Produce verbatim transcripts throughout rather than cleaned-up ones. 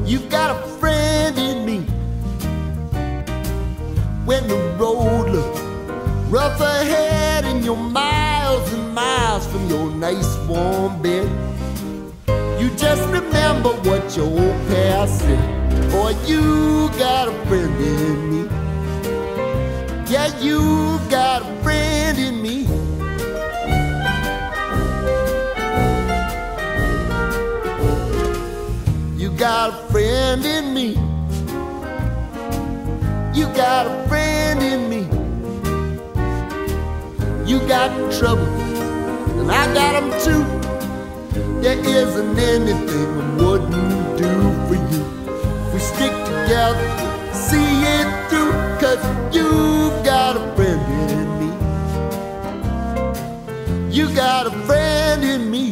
You've got a friend in me. When the road looks rough ahead and you're miles and miles from your nice warm bed, you just remember what your old past said. Boy, you got a friend in me. Yeah, you got a friend in me. You got a friend in me. You got a friend in me. You got trouble, and I got them too. There isn't anything I wouldn't do for you. We stick together, see it through, 'cause you've got a friend in me. You got a friend in me.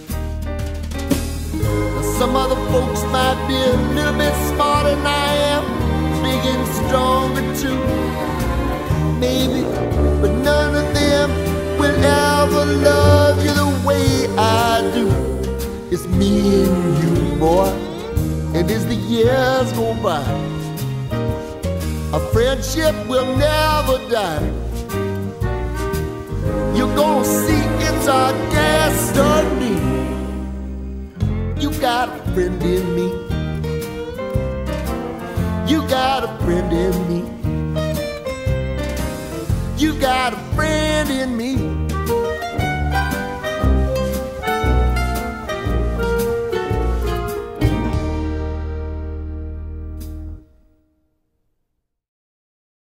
Now, some other folks might be a little bit smarter than I am, big and stronger too, maybe, but none of them will ever love you the way I do. It's me and you, boy, and as the years go by, our friendship will never die. You're gonna see it's our destiny. You got a friend in me. You got a friend in me. You got a friend in me.